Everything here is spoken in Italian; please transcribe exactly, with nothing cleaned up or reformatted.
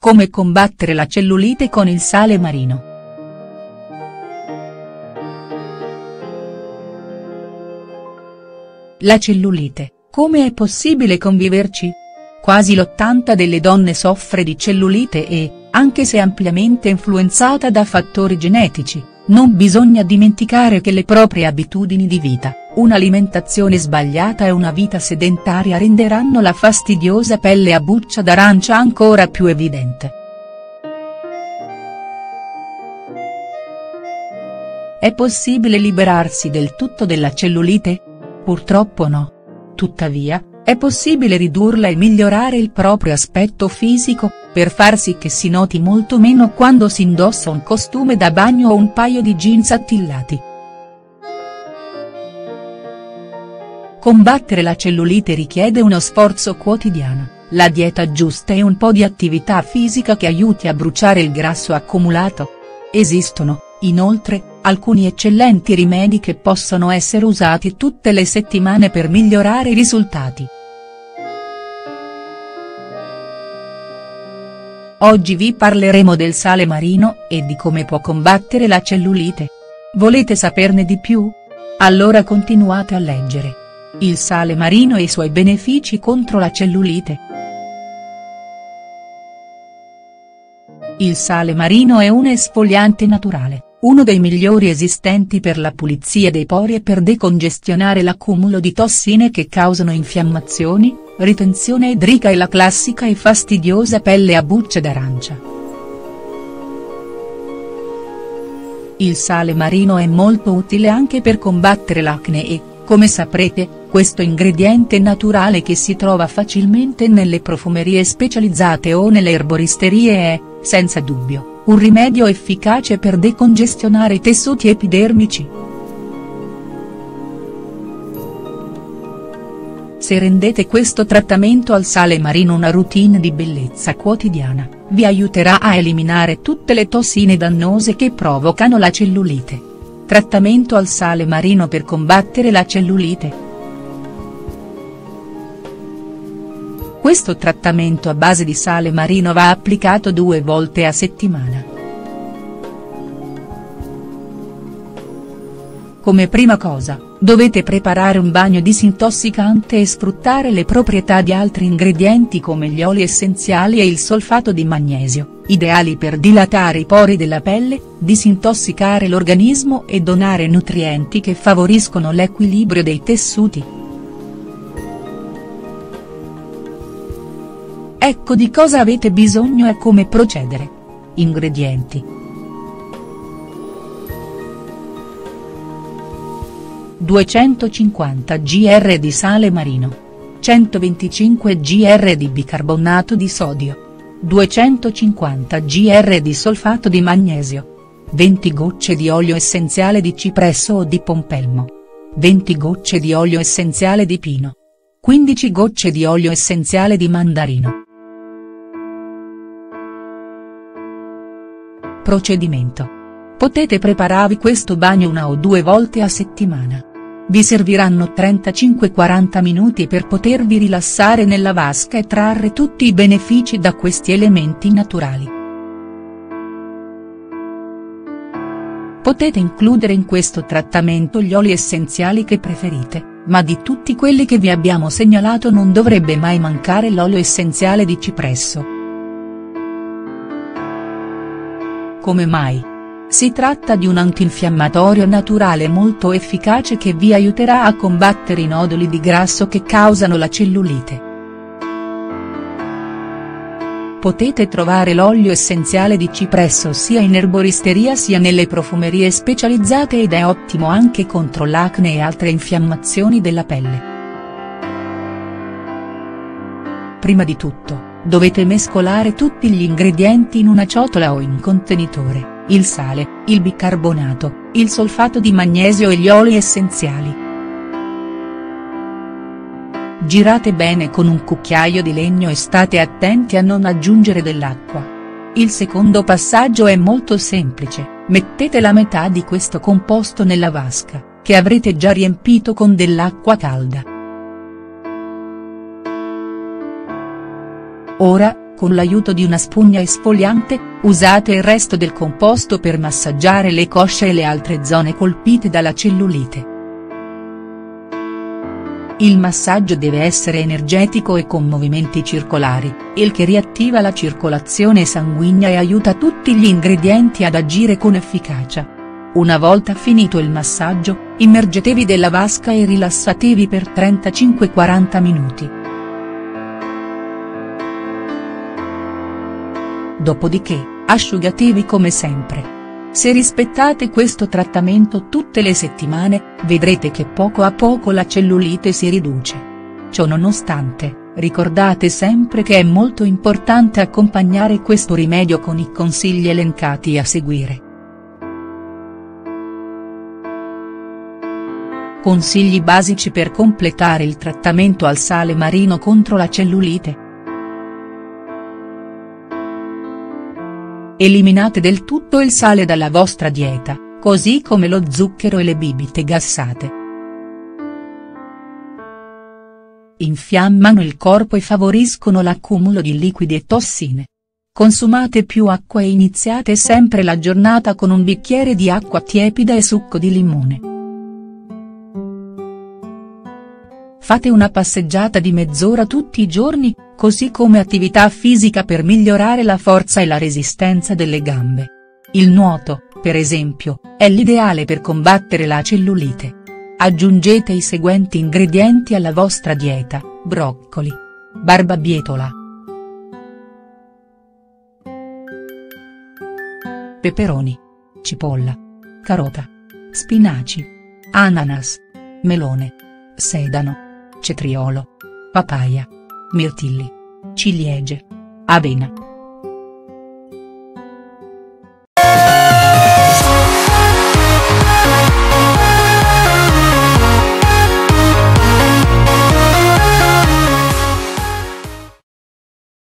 Come combattere la cellulite con il sale marino. La cellulite, come è possibile conviverci? Quasi l'ottanta delle donne soffre di cellulite e, anche se ampiamente influenzata da fattori genetici, non bisogna dimenticare che le proprie abitudini di vita, un'alimentazione sbagliata e una vita sedentaria renderanno la fastidiosa pelle a buccia d'arancia ancora più evidente. È possibile liberarsi del tutto della cellulite? Purtroppo no. Tuttavia, è possibile ridurla e migliorare il proprio aspetto fisico, per far sì che si noti molto meno quando si indossa un costume da bagno o un paio di jeans attillati. Combattere la cellulite richiede uno sforzo quotidiano, la dieta giusta e un po' di attività fisica che aiuti a bruciare il grasso accumulato. Esistono, inoltre, alcuni eccellenti rimedi che possono essere usati tutte le settimane per migliorare i risultati. Oggi vi parleremo del sale marino e di come può combattere la cellulite. Volete saperne di più? Allora continuate a leggere. Il sale marino e i suoi benefici contro la cellulite. Il sale marino è un esfoliante naturale, uno dei migliori esistenti per la pulizia dei pori e per decongestionare l'accumulo di tossine che causano infiammazioni, ritenzione idrica e la classica e fastidiosa pelle a bucce d'arancia. Il sale marino è molto utile anche per combattere l'acne e, come saprete, questo ingrediente naturale che si trova facilmente nelle profumerie specializzate o nelle erboristerie è, senza dubbio, un rimedio efficace per decongestionare i tessuti epidermici. Se rendete questo trattamento al sale marino una routine di bellezza quotidiana, vi aiuterà a eliminare tutte le tossine dannose che provocano la cellulite. Trattamento al sale marino per combattere la cellulite. Questo trattamento a base di sale marino va applicato due volte a settimana. Come prima cosa, dovete preparare un bagno disintossicante e sfruttare le proprietà di altri ingredienti come gli oli essenziali e il solfato di magnesio, ideali per dilatare i pori della pelle, disintossicare l'organismo e donare nutrienti che favoriscono l'equilibrio dei tessuti. Ecco di cosa avete bisogno e come procedere. Ingredienti. duecentocinquanta grammi di sale marino. centoventicinque grammi di bicarbonato di sodio. duecentocinquanta grammi di solfato di magnesio. venti gocce di olio essenziale di cipresso o di pompelmo. venti gocce di olio essenziale di pino. quindici gocce di olio essenziale di mandarino. Procedimento. Potete prepararvi questo bagno una o due volte a settimana. Vi serviranno trentacinque quaranta minuti per potervi rilassare nella vasca e trarre tutti i benefici da questi elementi naturali. Potete includere in questo trattamento gli oli essenziali che preferite, ma di tutti quelli che vi abbiamo segnalato non dovrebbe mai mancare l'olio essenziale di cipresso. Come mai? Si tratta di un antinfiammatorio naturale molto efficace che vi aiuterà a combattere i noduli di grasso che causano la cellulite. Potete trovare l'olio essenziale di cipresso sia in erboristeria sia nelle profumerie specializzate ed è ottimo anche contro l'acne e altre infiammazioni della pelle. Prima di tutto, dovete mescolare tutti gli ingredienti in una ciotola o in contenitore. Il sale, il bicarbonato, il solfato di magnesio e gli oli essenziali. Girate bene con un cucchiaio di legno e state attenti a non aggiungere dell'acqua. Il secondo passaggio è molto semplice, mettete la metà di questo composto nella vasca, che avrete già riempito con dell'acqua calda. Ora, con l'aiuto di una spugna esfoliante, usate il resto del composto per massaggiare le cosce e le altre zone colpite dalla cellulite. Il massaggio deve essere energetico e con movimenti circolari, il che riattiva la circolazione sanguigna e aiuta tutti gli ingredienti ad agire con efficacia. Una volta finito il massaggio, immergetevi della vasca e rilassatevi per trentacinque quaranta minuti. Dopodiché, asciugatevi come sempre. Se rispettate questo trattamento tutte le settimane, vedrete che poco a poco la cellulite si riduce. Ciò nonostante, ricordate sempre che è molto importante accompagnare questo rimedio con i consigli elencati a seguire. Consigli basici per completare il trattamento al sale marino contro la cellulite. Eliminate del tutto il sale dalla vostra dieta, così come lo zucchero e le bibite gassate. Infiammano il corpo e favoriscono l'accumulo di liquidi e tossine. Consumate più acqua e iniziate sempre la giornata con un bicchiere di acqua tiepida e succo di limone. Fate una passeggiata di mezz'ora tutti i giorni, così come attività fisica per migliorare la forza e la resistenza delle gambe. Il nuoto, per esempio, è l'ideale per combattere la cellulite. Aggiungete i seguenti ingredienti alla vostra dieta: broccoli, barbabietola, peperoni, cipolla, carota, spinaci, ananas, melone, sedano, cetriolo, papaya, mirtilli, ciliegie, avena.